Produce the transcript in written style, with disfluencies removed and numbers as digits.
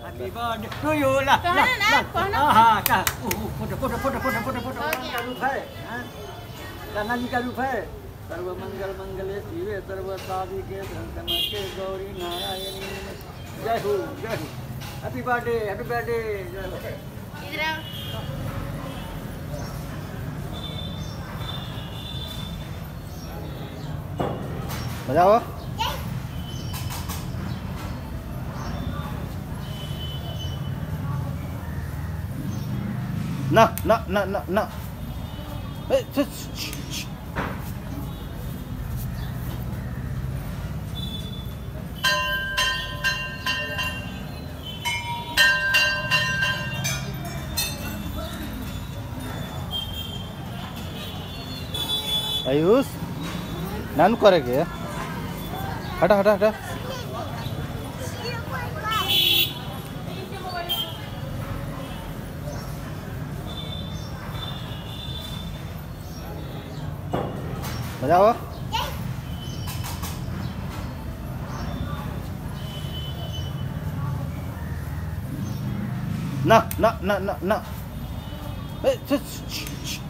Happy birthday to you lah. हाँ क्या photo photo photo photo photo photo का रूप है कान्हा जी का रूप है सर्व मंगल मंगले शिवे सर्व साधिके धनके गौरी नारायणी जय हो जय हो हैप्पी बर्थडे जय हो इधर आओ बजाओ ना आयुष नान करेगे हटा हटा हटा बजाओ ना